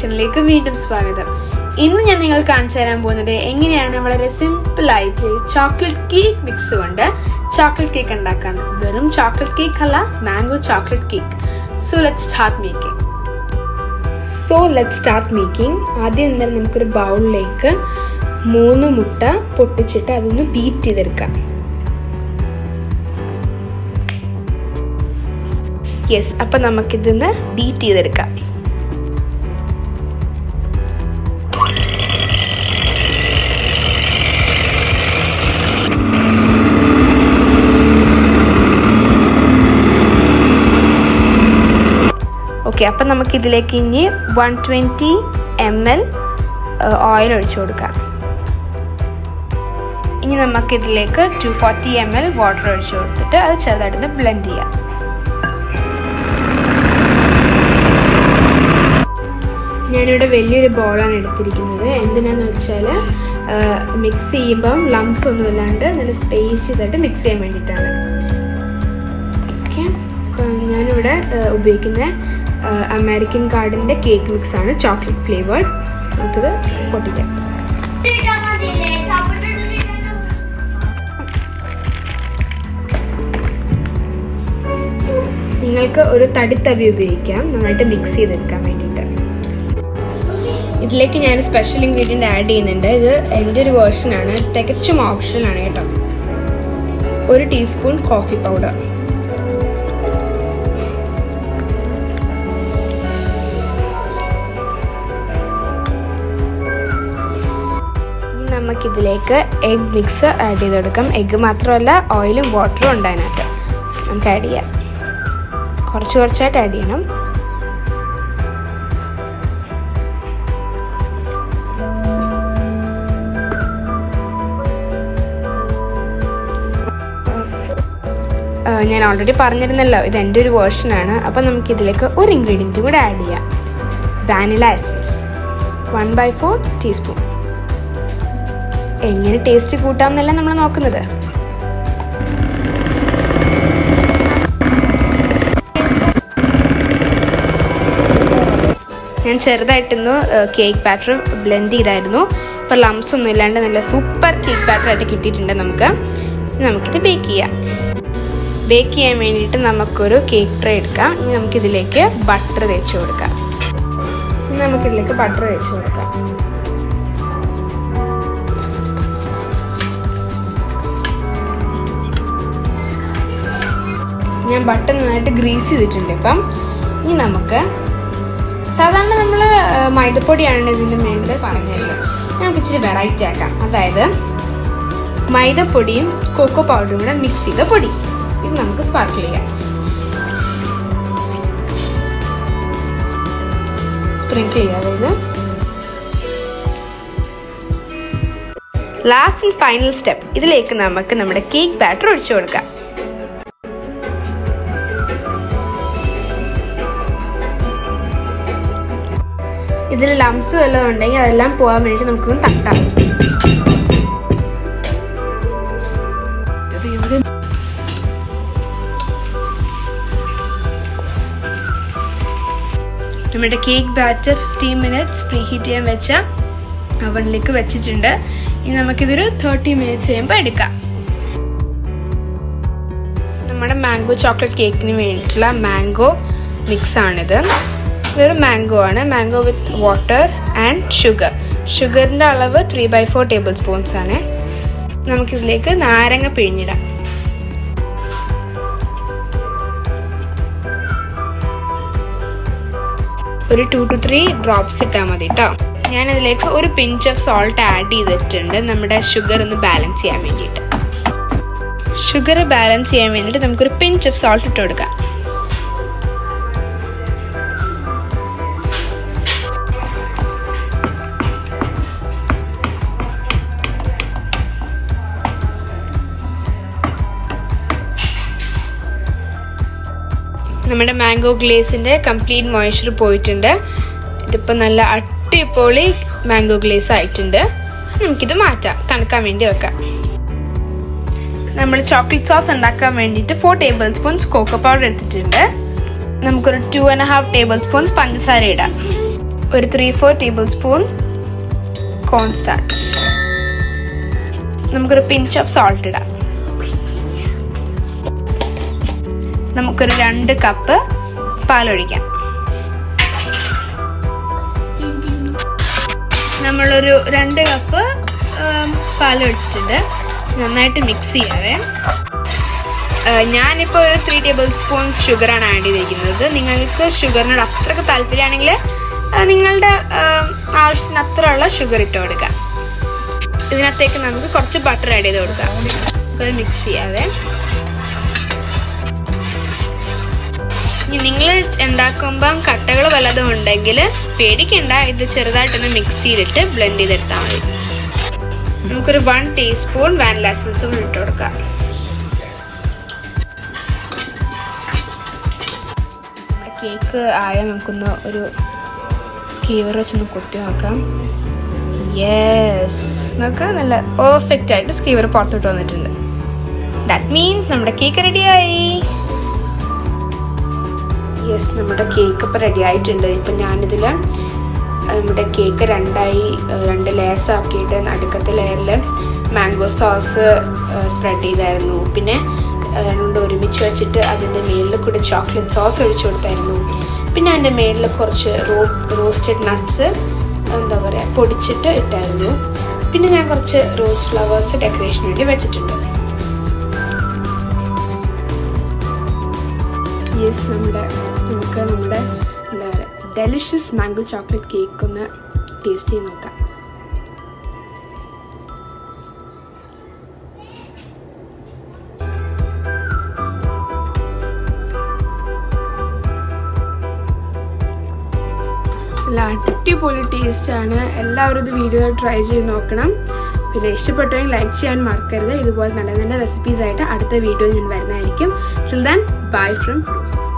കിച്ചണിലേക്ക് വീണ്ടും സ്വാഗതം. ഇന്ന് ഞാൻ നിങ്ങൾക്ക് കാണിച്ചു തരാൻ പോകുന്നത് എങ്ങനെയാണ് വളരെ സിമ്പിൾ ആയിട്ട് ചോക്ലേറ്റ് കേക്ക് മിക്സ് കൊണ്ട് ചോക്ലേറ്റ് കേക്ക് ഉണ്ടാക്കാൻ. വെറും ചോക്ലേറ്റ് കേക്ക് അല്ല, mango chocolate cake. So let's start making. ആദ്യം തന്നെ നമുക്കൊരു ബൗളിലേക്ക് 3 മുട്ട പൊട്ടിച്ചിട്ട് അതൊന്ന് ബീറ്റ് ചെയ്തെടുക്കാം. യെസ്, അപ്പം നമുക്കിതൊന്ന് ബീറ്റ് ചെയ്തെടുക്കാം. ഓക്കെ, അപ്പം നമുക്കിതിലേക്ക് ഇനി 120 ml ഓയിൽ ഒഴിച്ചു കൊടുക്കാം. ഇനി നമുക്കിതിലേക്ക് 240 ml വാട്ടർ ഒഴിച്ചു കൊടുത്തിട്ട് അത് ചെറുതായിട്ടൊന്ന് ബ്ലെൻഡ് ചെയ്യാം. ഞാനിവിടെ വലിയൊരു ബോളാണ് എടുത്തിരിക്കുന്നത്. എന്തിനാന്ന് വെച്ചാൽ മിക്സ് ചെയ്യുമ്പം ലംസ് ഒന്നും ഇല്ലാണ്ട് നല്ല സ്പേഷ്യസ് ആയിട്ട് മിക്സ് ചെയ്യാൻ വേണ്ടിയിട്ടാണ്. ഓക്കെ, ഞാനിവിടെ ഉപയോഗിക്കുന്ന അമേരിക്കൻ ഗാർഡൻ്റെ കേക്ക് മിക്സാണ്, ചോക്ലേറ്റ് ഫ്ലേവേർഡ്. നമുക്കിത് പൊട്ടിക്കാം. നിങ്ങൾക്ക് ഒരു തടിത്തവി ഉപയോഗിക്കാം നന്നായിട്ട് മിക്സ് ചെയ്തെടുക്കാൻ വേണ്ടിയിട്ട്. ഇതിലേക്ക് ഞാൻ സ്പെഷ്യൽ ഇൻഗ്രീഡിയൻ്റ് ആഡ് ചെയ്യുന്നുണ്ട്. ഇത് എൻ്റെ ഒരു വേർഷനാണ്, തികച്ചും ഓപ്ഷനാണ് കേട്ടോ. 1 ടീസ്പൂൺ കോഫി പൗഡർ, നമുക്കിതിലേക്ക് എഗ് മിക്സ് ആഡ് ചെയ്ത് കൊടുക്കാം. എഗ്ഗ് മാത്രമല്ല, ഓയിലും വാട്ടറും ഉണ്ട് അതിനകത്ത്. നമുക്ക് ആഡ് ചെയ്യാം. കുറച്ചായിട്ട് ആഡ് ചെയ്യണം. ഞാൻ ഓൾറെഡി പറഞ്ഞിരുന്നല്ലോ, ഇത് എൻ്റെ ഒരു വേർഷനാണ്. അപ്പോൾ നമുക്കിതിലേക്ക് ഒരു ഇൻഗ്രീഡിയൻറ്റും കൂടെ ആഡ് ചെയ്യാം. Vanilla essence 1/4 teaspoon. എങ്ങനെ ടേസ്റ്റ് കൂട്ടാമെന്നല്ല നമ്മൾ നോക്കുന്നത്. ഞാൻ ചെറുതായിട്ടൊന്ന് കേക്ക് ബാറ്റർ ബ്ലെൻഡ് ചെയ്തായിരുന്നു. ഇപ്പോൾ ലംസ് ഒന്നും ഇല്ലാണ്ട് നല്ല സൂപ്പർ കേക്ക് ബാറ്ററായിട്ട് കിട്ടിയിട്ടുണ്ട്. നമുക്കിത് ബേക്ക് ചെയ്യാം. ബേക്ക് ചെയ്യാൻ വേണ്ടിയിട്ട് നമുക്കൊരു കേക്ക് ട്രേ എടുക്കാം. ഇനി നമുക്കിതിലേക്ക് ബട്ടർ തേച്ച് കൊടുക്കാം. ഞാൻ ബട്ടർ നന്നായിട്ട് ഗ്രീസ് ചെയ്തിട്ടുണ്ട്. ഇപ്പം ഇനി നമുക്ക് സാധാരണ നമ്മൾ മൈദപ്പൊടിയാണ് ഇതിൻ്റെ മേളിൽ പറഞ്ഞല്ലോ. നമുക്ക് ഇച്ചിരി വെറൈറ്റി ആക്കാം. അതായത് മൈദപ്പൊടിയും കൊക്കോ പൗഡറും കൂടെ മിക്സ് ചെയ്ത പൊടി. ഇത് നമുക്ക് സ്പാർക്കിൾ ചെയ്യാം. സ്പ്രിങ്കിൾ ചെയ്യാം. ഇത് ലാസ്റ്റ് ആൻഡ് ഫൈനൽ സ്റ്റെപ്പ്. ഇതിലേക്ക് നമുക്ക് നമ്മുടെ കേക്ക് ബാറ്റർ ഒഴിച്ചു കൊടുക്കാം. ഇതിൽ ലംസ് വല്ലതും ഉണ്ടെങ്കിൽ അതെല്ലാം പോകാൻ വേണ്ടി നമുക്കൊന്ന് തട്ടാം. നമ്മുടെ cake batter 15 minutes preheat ചെയ്യാൻ വെച്ച അവനിലേക്ക് വെച്ചിട്ടുണ്ട്. ഇനി നമുക്കിതൊരു 30 മിനിറ്റ്സ് കഴിയുമ്പോൾ എടുക്കാം. നമ്മുടെ മാംഗോ ചോക്ലേറ്റ് കേക്കിന് വേണ്ടിയിട്ടുള്ള മാംഗോ മിക്സാണിത്. വെറും മാംഗോ ആണ്. Mango with water and sugar. ഷുഗറിൻ്റെ അളവ് 3/4 ടേബിൾ സ്പൂൺസ് ആണ്. നമുക്കിതിലേക്ക് നാരങ്ങ പിഴിഞ്ഞിടാം. ഒരു 2 to 3 ഡ്രോപ്സ് ഇട്ടാൽ മതി കേട്ടോ. ഞാനതിലേക്ക് ഒരു പിഞ്ച് ഓഫ് സോൾട്ട് ആഡ് ചെയ്തിട്ടുണ്ട്, നമ്മുടെ ഷുഗർ ഒന്ന് ബാലൻസ് ചെയ്യാൻ വേണ്ടിയിട്ട്. ഷുഗർ ബാലൻസ് ചെയ്യാൻ വേണ്ടിയിട്ട് നമുക്കൊരു പിഞ്ച് ഓഫ് സോൾട്ട് ഇട്ട് കൊടുക്കാം. നമ്മുടെ മാംഗോ ഗ്ലേസിൻ്റെ കംപ്ലീറ്റ് മോയ്സ്ചർ പോയിട്ടുണ്ട്. ഇതിപ്പോൾ നല്ല അടിപൊളി മാംഗോ ഗ്ലേസ് ആയിട്ടുണ്ട്. നമുക്കിത് മാറ്റാം, തണുക്കാൻ വേണ്ടി വെക്കാം. നമ്മൾ ചോക്ലേറ്റ് സോസ് ഉണ്ടാക്കാൻ വേണ്ടിയിട്ട് 4 ടേബിൾ സ്പൂൺസ് കോക്കോ പൗഡർ എടുത്തിട്ടുണ്ട്. നമുക്കൊരു 2.5 ടേബിൾ സ്പൂൺസ് പഞ്ചസാര ഇടാം. ഒരു 3-4 ടേബിൾ സ്പൂൺ കോൺ സ്റ്റാർച്ച്. നമുക്കൊരു പിഞ്ച് ഓഫ് സോൾട്ട് ഇടാം. നമുക്കൊരു 2 കപ്പ് പാലൊഴിക്കാം. നമ്മളൊരു 2 കപ്പ് പാലൊഴിച്ചിട്ടുണ്ട്. നന്നായിട്ട് മിക്സ് ചെയ്യാവേ. ഞാനിപ്പോൾ ഒരു 3 ടേബിൾ സ്പൂൺസ് ഷുഗറാണ് ആഡ് ചെയ്തിരിക്കുന്നത്. നിങ്ങൾക്ക് ഷുഗറിനോട് അത്രയ്ക്ക് താല്പര്യമാണെങ്കിൽ നിങ്ങളുടെ ആവശ്യത്തിന് അത്രയുള്ള ഷുഗർ ഇട്ട് കൊടുക്കാം. ഇതിനകത്തേക്ക് നമുക്ക് കുറച്ച് ബട്ടർ ആഡ് ചെയ്ത് കൊടുക്കാം. അത് മിക്സ് ചെയ്യാവേ. നിങ്ങൾ ഉണ്ടാക്കുമ്പം കട്ടകൾ വല്ലതും ഉണ്ടെങ്കിൽ പേടിക്കണ്ട, ഇത് ചെറുതായിട്ടൊന്ന് മിക്സിയിലിട്ട് ബ്ലെൻഡ് ചെയ്തെടുത്താൽ മതി. നമുക്കൊരു 1 ടീസ്പൂൺ വാനില എസൻസ് കൂടി ഇട്ട് കൊടുക്കാം. കേക്ക് ആയാൽ നമുക്കൊന്ന് ഒരു സ്കീവർ വെച്ചൊന്ന് കൊത്തി നോക്കാം. യെസ്, നമുക്ക് നല്ല പെർഫെക്റ്റ് ആയിട്ട് സ്കീവർ പുറത്തോട്ട് വന്നിട്ടുണ്ട്. ദാറ്റ് മീൻസ് നമ്മുടെ കേക്ക് റെഡിയായി. യെസ്, നമ്മുടെ കേക്ക് ഇപ്പോൾ റെഡി ആയിട്ടുണ്ട്. ഇപ്പം ഞാനിതിൽ നമ്മുടെ കേക്ക് 2 ലെയേഴ്സ് ആക്കിയിട്ട് നടുക്കത്തെ ലെയറിൽ മാംഗോ സോസ് സ്പ്രെഡ് ചെയ്തായിരുന്നു. പിന്നെ 2 ഒരുമിച്ച് വെച്ചിട്ട് അതിൻ്റെ മേളിൽ കൂടെ ചോക്ലേറ്റ് സോസ് ഒഴിച്ചു കൊടുത്തായിരുന്നു. പിന്നെ അതിൻ്റെ മേളിൽ കുറച്ച് റോസ്റ്റഡ് നട്ട്സ് പൊടിച്ചിട്ട് ഇട്ടായിരുന്നു. പിന്നെ ഞാൻ കുറച്ച് റോസ് ഫ്ലവേഴ്സ് ഡെക്കറേഷന് വേണ്ടി വെച്ചിട്ടുണ്ട്. യെസ്, നമുക്ക് നമ്മുടെ ഡെലിഷ്യസ് മാംഗോ ചോക്ലേറ്റ് കേക്ക് ഒന്ന് ടേസ്റ്റ് ചെയ്ത് നോക്കാം. നല്ല അടിപൊളി ടേസ്റ്റാണ്. എല്ലാവരും ഇത് വീഡിയോയിൽ ട്രൈ ചെയ്ത് നോക്കണം. പിന്നെ ഇഷ്ടപ്പെട്ടെങ്കിൽ ലൈക്ക് ചെയ്യാൻ മറക്കരുത്. ഇതുപോലെ നല്ല നല്ല റെസിപ്പീസ് ആയിട്ട് അടുത്ത വീഡിയോയിൽ ഞാൻ വരുന്നതായിരിക്കും. Till then, bye from Bruce.